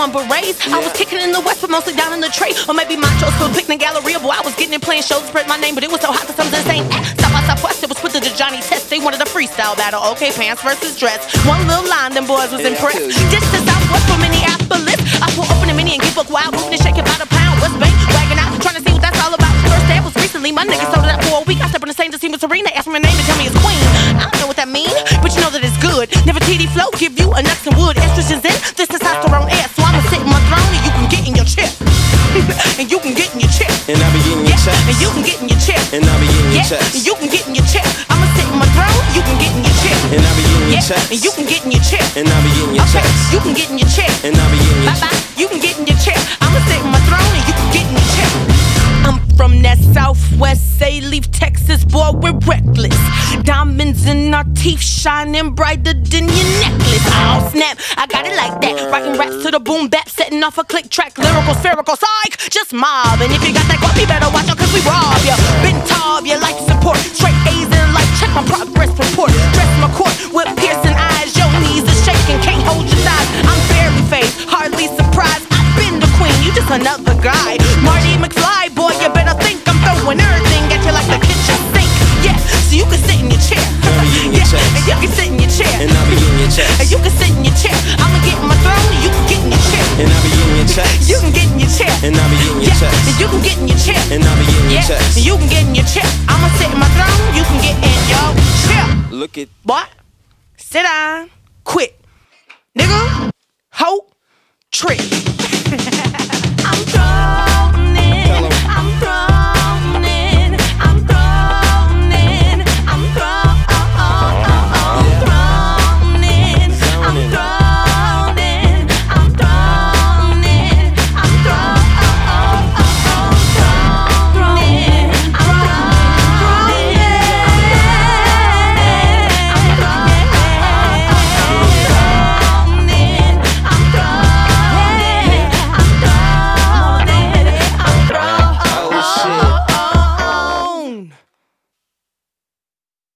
on berets. I was kicking in the West, but mostly down in the trade. Or maybe Montrose for Picnic Galleria. Boy, I was getting in playing shows, spread my name, but it was so hot that some of the same South by Southwest, it was put to the Johnny Test. They wanted a freestyle battle. Okay, pants versus dress. One little line, them boys was impressed. This is Southwest from Minneapolis. I pull open a mini and get book wild, moving and shaking about a pound. West Bank, wagging out, trying to see what that's all about. First day was recently, my niggas sold it out for a week. I stepped on the same to see Miss Serena, asked me my name and tell me it's Queen. I don't know what that means, but you know that it's good. Never TD flow, give you a nuts and wood. Estrogen's in, this testosterone air. So I'ma sit in my throne and you can get in your chair. And you can get in your chair. And I be getting your checks. And you can get in your chair. And I be getting your checks. And you can get in your chair. I'ma sit in my throne, you can get in your chair. And I be getting your checks. And you can get in your chair. And I be getting your checks. You can get in your chair. And I be getting your checks. You can get in your chair. I'ma sit in my throne and you can get in your chair. I'm from that Southwest, Leaf, Texas, boy, we're reckless. Diamonds in our teeth, shining brighter than your necklace. Oh snap, I got it like that. Writing raps to the boom bap, setting off a click track. Lyrical, spherical, psych, just mob. And if you got that guap, you better watch out, cause we rob ya. Been Taub, your life support. Straight A's in life, check my progress report. Dress my court with piercing eyes. Your knees are shaking, can't hold your thighs. I'm barely phased, hardly surprised. I've been the queen, you just another guy. Marty McFly, boy, you better think I'm throwing everything at you like the kitchen sink. Yeah, so you can sit in your chair. And you can sit in your chair. And I be getting your checks. And you can sit in your chair. I'ma get in my throne and you can get in your chair. And I be getting your checks. You can get in your chair. And I be getting your checks. And you can get in your chair. And I be getting your checks. And you can get in your chair. I'ma sit in my throne, you can get in your chair. Look at what? Sit down. Quit. Nigga. Hoe. Trick.